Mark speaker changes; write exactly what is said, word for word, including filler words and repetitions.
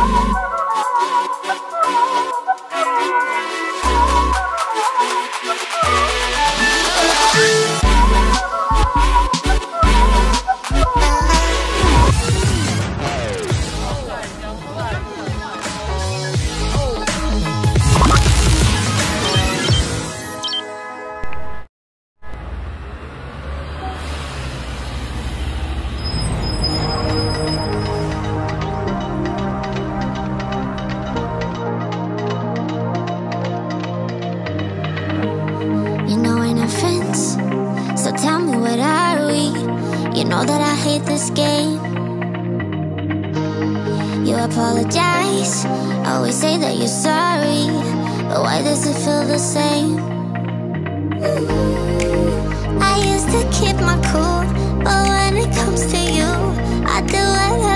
Speaker 1: You know that I hate this game. You apologize, always say that you're sorry, but why does it feel the same? I used to keep my cool, but when it comes to you, I do whatever